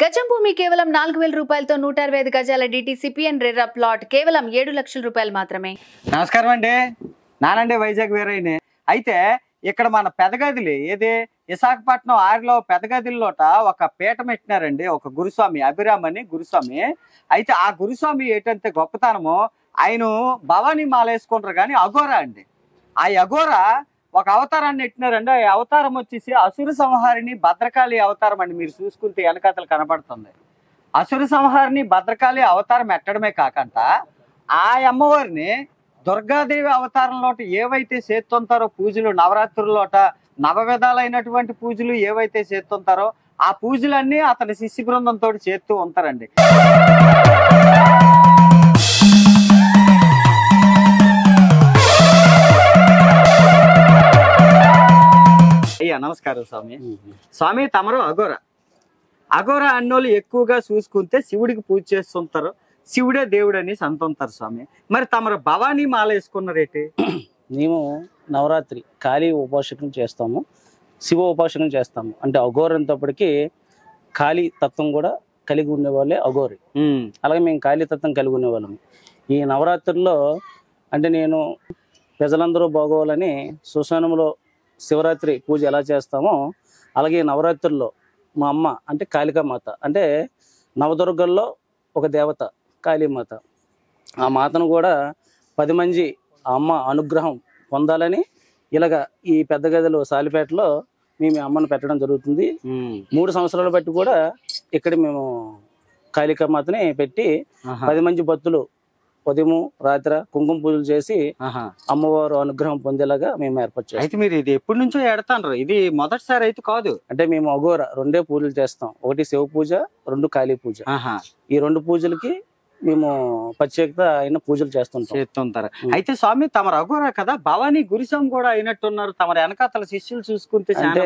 గజం భూమి కేవలం 4000 రూపాయలతో 165 గజాల డిటిసిపిఎన్ రెర్రా ప్లాట్ కేవలం 7 లక్షల రూపాయలు మాత్రమే. నమస్కారం అండి, నానండి వైజాగ్ వీరయ్యని. అయితే ఇక్కడ మన పెదగదిలి ఏది విశాఖపట్నం 6లో పెదగదిలోట ఒక పీఠం పెట్టినారండి, ఒక గురుస్వామి అభిరామ్ అని గురుస్వామి. అయితే ఆ గురుస్వామి ఏంటంటే గొప్పతనము, ఆయన భవానీ మాల వేసుకుంటారు కానీ అఘోరా అండి. ఆ అఘోరా ఒక అవతారాన్ని ఎట్టినారండి. ఆ అవతారం వచ్చేసి అసుర సంహారిని భద్రకాళి అవతారం అండి. మీరు చూసుకుంటే వెనకతలు కనపడుతుంది. అసుర సంహారిని భద్రకాళి అవతారం ఎట్టడమే కాకుండా ఆ అమ్మవారిని దుర్గాదేవి అవతారంలోట ఏవైతే చేస్తుంటారో పూజలు, నవరాత్రుల్లోట నవవిధాలైనటువంటి పూజలు ఏవైతే చేస్తుంటారో ఆ పూజలన్నీ అతని శిష్య బృందంతో చేస్తూ ఉంటారండి. అయ్యా నమస్కారం స్వామి. స్వామి తమరు అఘోర అన్నోళ్ళు ఎక్కువగా చూసుకుంటే శివుడికి పూజ చేస్తుంటారు, శివుడే దేవుడు అని అంటుంటారు స్వామి. మరి తమరు భవానీ మాల వేసుకున్నారేంటి? మేము నవరాత్రి కాళీ ఉపాసకం చేస్తాము, శివ ఉపాసకం చేస్తాము. అంటే అఘోరంతప్పటికి కాళీ తత్వం కూడా కలిగి ఉండేవాళ్ళే అఘోరి. అలాగే మేము కాళీ తత్వం కలిగి ఉండేవాళ్ళము. ఈ నవరాత్రుల్లో అంటే నేను ప్రజలందరూ బాగోవాలని శ్మశానంలో శివరాత్రి పూజ ఎలా చేస్తామో అలాగే నవరాత్రుల్లో మా అమ్మ అంటే కాళికామాత, అంటే నవదుర్గల్లో ఒక దేవత కాళీమాత. ఆ మాతను కూడా 10 మంది ఆ అమ్మ అనుగ్రహం పొందాలని ఇలాగ ఈ పెద్ద గదిలో సాలిపేటలో మేము అమ్మను పెట్టడం జరుగుతుంది. 3 సంవత్సరాలు బట్టి కూడా ఇక్కడ మేము కాళికామాతని పెట్టి 10 మంది భక్తులు ఉదయము రాత్రి కుంకుమ పూజలు చేసి అమ్మవారు అనుగ్రహం పొందేలాగా మేము ఏర్పాటు చేస్తాం. అయితే మీరు ఇది ఎప్పటి నుంచో ఎడతాండ్రు? ఇది మొదటిసారి అయితే కాదు. అంటే మేము అఘోర 2 పూజలు చేస్తాం, ఒకటి శివ పూజ, 2 కాళీ పూజ. ఈ 2 పూజలకి మేము ప్రత్యేకత అయిన పూజలు చేస్తుంటారు. అయితే స్వామి తమరు అఘోర కదా, భవానీ గురుస్వామి కూడా అయినట్టున్నారు. తమరు వెనకాతల శిష్యులు చూసుకుంటే అంటే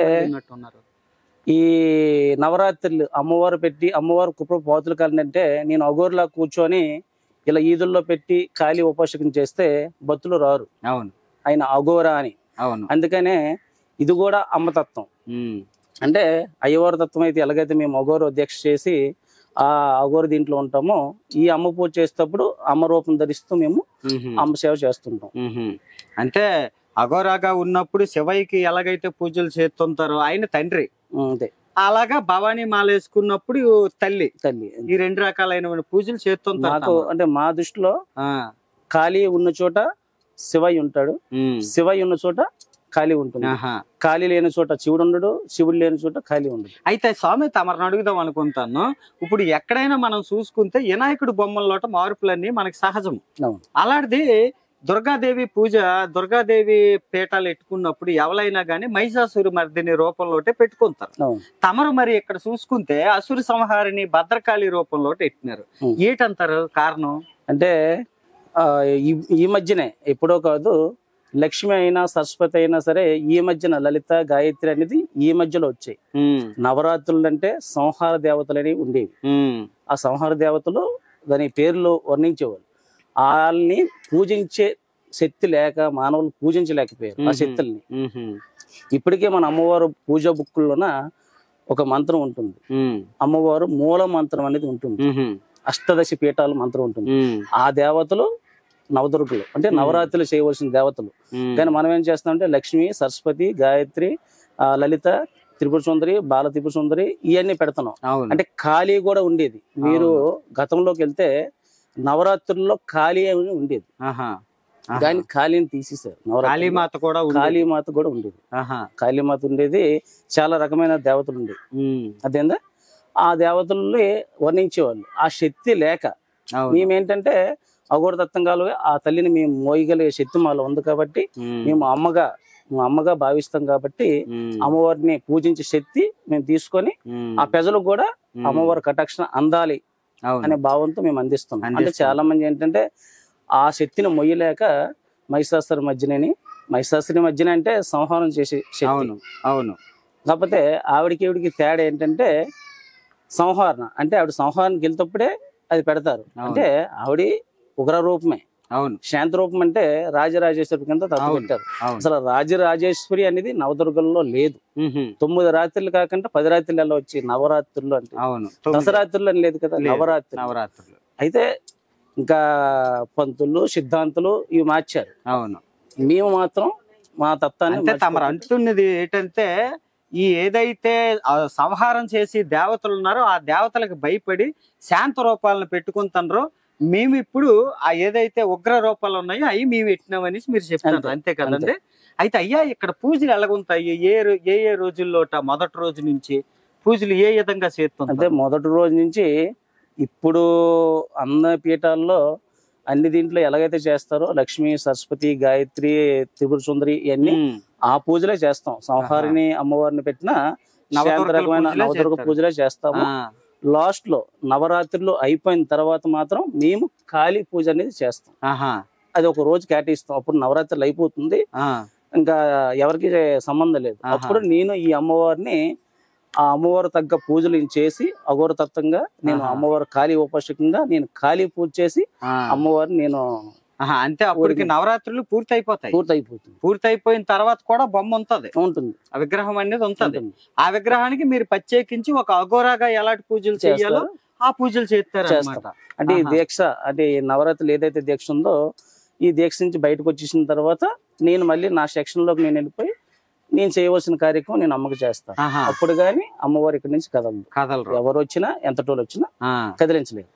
ఈ నవరాత్రులు అమ్మవారు పెట్టి అమ్మవారు కుప్ప పోతులు కాలంటే నేను అఘోరలా కూర్చొని ఇలా ఈదుల్లో పెట్టి కాళీ ఉపాసకం చేస్తే భక్తులు రారు. అవును, ఆయన అఘోర అని. అవును, అందుకనే ఇది కూడా అమ్మతత్వం. అంటే అయ్యవారి తత్వం అయితే ఎలాగైతే మేము అఘోర అధ్యక్ష చేసి ఆ అఘోర దీంట్లో ఉంటామో, ఈ అమ్మ పూజ చేసేటప్పుడు అమ్మ రూపం ధరిస్తూ మేము అమ్మ సేవ చేస్తుంటాం. అంటే అఘోరాగా ఉన్నప్పుడు శివయ్యకి ఎలాగైతే పూజలు చేస్తుంటారో ఆయన తండ్రి, అంతే అలాగా భవానీ మాల వేసుకున్నప్పుడు తల్లి ఈ 2 రకాలైన పూజలు చేస్తుంటారు. అంటే మా దృష్టిలో కాళీ ఉన్న చోట శివయ్య ఉంటాడు, శివయ్య ఉన్న చోట కాళీ ఉంటుంది. కాళీ లేని చోట శివుడు ఉండడు, శివుడు లేని చోట కాళీ ఉండడు. అయితే స్వామి తమరిని అడుగుదాం అనుకుంటాను. ఇప్పుడు ఎక్కడైనా మనం చూసుకుంటే వినాయకుడు బొమ్మల్లోట మార్పులన్నీ మనకి సహజం. అలాంటిది దుర్గాదేవి పూజ, దుర్గాదేవి పీఠాలు ఎట్టుకున్నప్పుడు ఎవరైనా గానీ మహిషాసుర మర్దిని రూపంలోటే పెట్టుకుంటారు. తమరు మరి ఇక్కడ చూసుకుంటే అసుర సంహారిని భద్రకాళి రూపంలో ఎట్టినారు. ఏంటంటారు కారణం? అంటే ఈ మధ్యనే ఎప్పుడో కాదు, లక్ష్మి అయినా సరస్వతి అయినా సరే ఈ మధ్యన లలిత గాయత్రి అనేది ఈ మధ్యలో వచ్చాయి. నవరాత్రులు అంటే సంహార దేవతలు అనేవి ఉండేవి. ఆ సంహార దేవతలు దాని పేర్లు వర్ణించేవాళ్ళు. వాళ్ళని పూజించే శక్తి లేక మానవులు పూజించలేకపోయారు ఆ శక్తుల్ని. ఇప్పటికే మన అమ్మవారు పూజా బుక్కుల్లోన ఒక మంత్రం ఉంటుంది, అమ్మవారు మూల మంత్రం అనేది ఉంటుంది, అష్టదశ పీఠాల మంత్రం ఉంటుంది. ఆ దేవతలు నవదుర్గలు, అంటే నవరాత్రులు చేయవలసిన దేవతలు. కానీ మనం ఏం చేస్తామంటే లక్ష్మి, సరస్వతి, గాయత్రి, లలిత, త్రిపుర సుందరి, బాల త్రిపుర సుందరి ఇవన్నీ పెడతాం. అంటే కాళీ కూడా ఉండేది. మీరు గతంలోకి వెళ్తే నవరాత్రుల్లో కాళీ ఉండేది, కానీ కాళీని తీసేసారు. కాళీమాత కూడా ఉండేది. కాళీమాత ఉండేది, చాలా రకమైన దేవతలు ఉండేవి. అదేందా ఆ దేవతల్ని వర్ణించేవాళ్ళు. ఆ శక్తి లేక మేమేంటంటే అఘోరతత్వం కాలుగా ఆ తల్లిని మేము మోయగలిగే శక్తి మాలో ఉంది కాబట్టి మేము అమ్మగా భావిస్తాం. కాబట్టి అమ్మవారిని పూజించే శక్తి మేము తీసుకొని ఆ ప్రజలకు కూడా అమ్మవారి కటాక్షణ అందాలి అనే భావంతో మేము అందిస్తున్నాం. అంటే చాలా మంది ఏంటంటే ఆ శక్తిని మొయ్యలేక మహిషాసుర మధ్యన అంటే సంహారం చేసే శక్తి. అవును, కాకపోతే ఆవిడికి తేడా ఏంటంటే సంహారణ అంటే ఆవిడ సంహారానికి వెళ్తేప్పుడే అది పెడతారు. అంటే ఆవిడ ఉగ్ర రూపమే, అవును శాంతరూపం అంటే రాజరాజేశ్వరి కింద తప్పు అవును. పెట్టారు. అవును అసలు రాజరాజేశ్వరి అనేది నవదుర్గంలో లేదు. 9 రాత్రులు కాకుండా 10 రాత్రులు ఎలా వచ్చి నవరాత్రులు అంటే అవును దసరాత్రులు అని లేదు కదా, లేదు. నవరాత్రులు. నవరాత్రులు అయితే ఇంకా పంతులు సిద్ధాంతులు ఇవి మార్చారు. అవును. మేము మాత్రం మా తత్వాన్ని అంటే తమరు అంటున్నది ఏంటంటే ఈ ఏదైతే సంహారం చేసి దేవతలు ఉన్నారో ఆ దేవతలకు భయపడి శాంత రూపాలను పెట్టుకుంటున్నారో మేము ఇప్పుడు ఆ ఏదైతే ఉగ్ర రూపాలు ఉన్నాయో అవి మేము పెట్టినామనేసి మీరు చెప్తున్నారు, అంతే కదండి? అయితే అయ్యా ఇక్కడ పూజలు ఎలాగుంటాయి? ఏ రోజుల్లోట మొదటి రోజు నుంచి పూజలు ఏ విధంగా చేస్తుంది? అంటే మొదటి రోజు నుంచి ఇప్పుడు అన్న పీఠాల్లో అన్ని దీంట్లో ఎలాగైతే చేస్తారో లక్ష్మి, సరస్వతి, గాయత్రి, త్రిపుర సుందరి ఇవన్నీ ఆ పూజలే చేస్తాం. సంహారిని అమ్మవారిని పెట్టిన రకమైన నవదుర్గ పూజలే చేస్తాము. లాస్ట్ లో నవరాత్రులు అయిపోయిన తర్వాత మాత్రం మేము కాళీ పూజ అనేది చేస్తాం. అది ఒక రోజు కేటాయిస్తాం. అప్పుడు నవరాత్రులు అయిపోతుంది, ఇంకా ఎవరికి సంబంధం లేదు. అప్పుడు నేను ఈ అమ్మవారిని ఆ అమ్మవారు తగ్గ పూజలు చేసి అఘోరతత్వంగా నేను అమ్మవారు కాళీ ఉపాసకంగా నేను కాళీ పూజ చేసి అమ్మవారిని నేను అంటే అప్పటికి నవరాత్రులు పూర్తయిపోతుంది. పూర్తయిపోయిన తర్వాత కూడా బొమ్మ ఉంటుంది, ఆ విగ్రహం అనేది ఉంటుంది. ఆ విగ్రహానికి మీరు ప్రత్యేకించి ఒక అఘోరాగా ఎలాంటి పూజలు చేయాలో ఆ పూజలు చేస్తారు. అంటే ఈ దీక్ష అంటే నవరాత్రులు ఏదైతే దీక్ష ఉందో ఈ దీక్ష నుంచి బయటకు వచ్చేసిన తర్వాత నేను మళ్ళీ నా సెక్షన్ లోకి నేను వెళ్ళిపోయి నేను చేయవలసిన కార్యక్రమం నేను అమ్మకు చేస్తాను. అప్పుడు గాని అమ్మవారి ఇక్కడి నుంచి కదలరు. ఎవరు వచ్చినా ఎంత టోలు వచ్చినా కదిలించలేదు.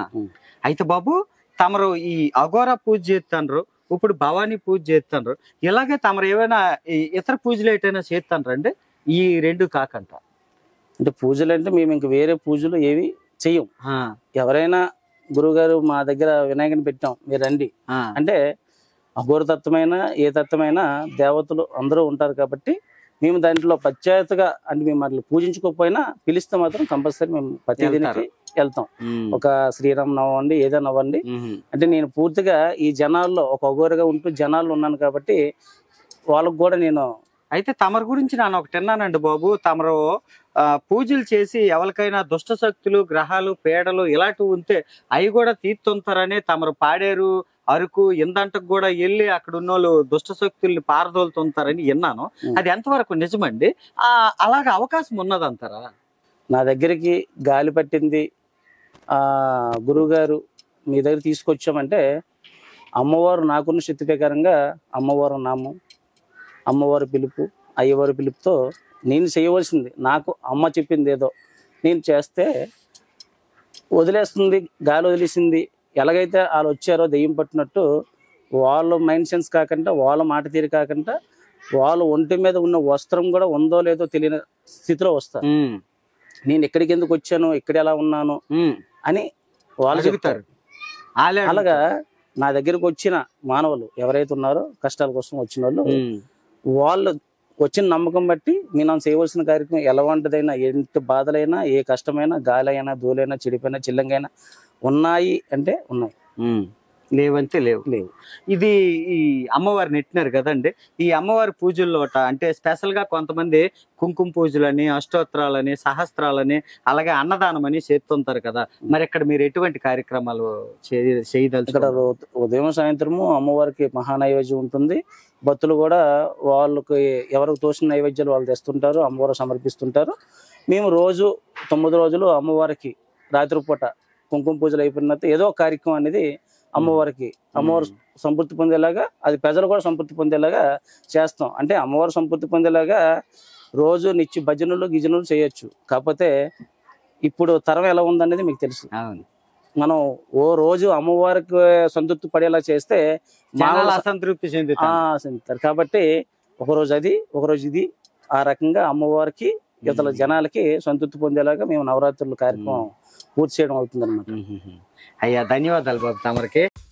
అయితే బాబు తమరు ఈ అఘోరా పూజ చేస్తాండ్రు, ఇప్పుడు భవానీ పూజ చేస్తాండ్రు, ఇలాగే తమరు ఏమైనా ఇతర పూజలు ఏటైనా చేస్తాండ్రు అంటే ఈ రెండు కాకుండా? అంటే పూజలు అంటే మేము ఇంక వేరే పూజలు ఏవి చెయ్యం. ఎవరైనా గురువుగారు మా దగ్గర వినాయకుని పెట్టాం మీరు రండి అంటే అఘోర తత్వమైన ఏ తత్వమైన దేవతలు అందరూ ఉంటారు కాబట్టి మేము దాంట్లో ప్రత్యేకతగా అంటే మేము అట్లా పూజించుకోకపోయినా పిలిస్తే మాత్రం కంపల్సరీ మేము ప్రతి దీనికి వెళ్తాం. ఒక శ్రీరామ్ నవ్వండి ఏదైనా అవ్వండి అంటే నేను పూర్తిగా ఈ జనాల్లో ఒక అఘోరగా ఉంటూ జనాల్లో ఉన్నాను కాబట్టి వాళ్ళకు కూడా నేను. అయితే తమరి గురించి నేను ఒకటి విన్నానండి బాబు, తమరు పూజలు చేసి ఎవరికైనా దుష్ట శక్తులు, గ్రహాలు, పీడలు ఇలాంటివి ఉంటే అవి కూడా తీర్తుంటారని తమరు పాడేరు, అరకు, ఇందంటకు కూడా వెళ్ళి అక్కడ ఉన్న వాళ్ళు దుష్ట శక్తుల్ని పారదోలుతుంటారని విన్నాను. అది ఎంతవరకు నిజమండి? అలాగ అవకాశం ఉన్నదంటారా? నా దగ్గరికి గాలి పట్టింది గురువు గారు మీ దగ్గర తీసుకొచ్చామంటే అమ్మవారు నాకున్న శక్తి ప్రకారంగా అమ్మవారు నామం, అమ్మవారి పిలుపు, అయ్యవారి పిలుపుతో నేను చేయవలసింది నాకు అమ్మ చెప్పింది ఏదో నేను చేస్తే వదిలేస్తుంది, గాలి వదిలేసింది. ఎలాగైతే వాళ్ళు వచ్చారో దెయ్యం పట్టినట్టు వాళ్ళ మైండ్ సెన్స్ కాకుండా వాళ్ళ మాట తీరు కాకుండా వాళ్ళ ఒంటి మీద ఉన్న వస్త్రం కూడా ఉందో లేదో తెలియని స్థితిలో వస్తారు. నేను ఎక్కడికి ఎందుకు వచ్చాను, ఎక్కడ ఎలా ఉన్నాను అని వాళ్ళు చెప్తారు. అలాగా నా దగ్గరకు వచ్చిన మానవులు ఎవరైతే ఉన్నారో కష్టాల కోసం వచ్చిన వాళ్ళు వచ్చిన నమ్మకం బట్టి నేను చేయవలసిన కార్యక్రమం ఎలా వంటిదైనా ఎంత బాధలైనా ఏ కష్టమైనా గాలైనా దూలైనా చెడిపోయినా చిల్లంగైనా ఉన్నాయి అంటే ఉన్నాయి, లేవంటే లేవు. ఇది ఈ అమ్మవారిని నెట్టినారు కదండి, ఈ అమ్మవారి పూజల్లోట అంటే స్పెషల్ గా కొంతమంది కుంకుమ పూజలని, అష్టోత్తరాలని, సహస్రాలని, అలాగే అన్నదానం అని చేస్తుంటారు కదా. మరి ఇక్కడ మీరు ఎటువంటి కార్యక్రమాలు చేయదలుచు? ఇక్కడ ఉదయం సాయంత్రము అమ్మవారికి మహానైవేద్యం ఉంటుంది. భక్తులు కూడా వాళ్ళకి ఎవరికి తోచిన నైవేద్యాలు వాళ్ళు తెస్తుంటారు, అమ్మవారు సమర్పిస్తుంటారు. మేము రోజు 9 రోజులు అమ్మవారికి రాత్రిపూట కుంకుమ పూజలు అయిపోయిన ఏదో కార్యక్రమం అనేది అమ్మవారికి అమ్మవారు సంతృప్తి పొందేలాగా అది ప్రజలు కూడా సంతృప్తి పొందేలాగా చేస్తాం. అంటే అమ్మవారు సంతృప్తి పొందేలాగా రోజు నిత్య భజనలు గిజనులు చేయొచ్చు. కాకపోతే ఇప్పుడు తరం ఎలా ఉందనేది మీకు తెలుసు. మనం ఓ రోజు అమ్మవారికి సంతృప్తి పడేలా చేస్తే అసంతృప్తి చెందుతారు. కాబట్టి ఒకరోజు అది ఒకరోజు ఇది ఆ రకంగా అమ్మవారికి ఇతర జనాలకి సంతృప్తి పొందేలాగా మేము నవరాత్రుల కార్యక్రమం పూర్తి చేయడం అవుతుంది అన్నమాట. అయ్యా ధన్యవాదాలు బాబు తమరికి.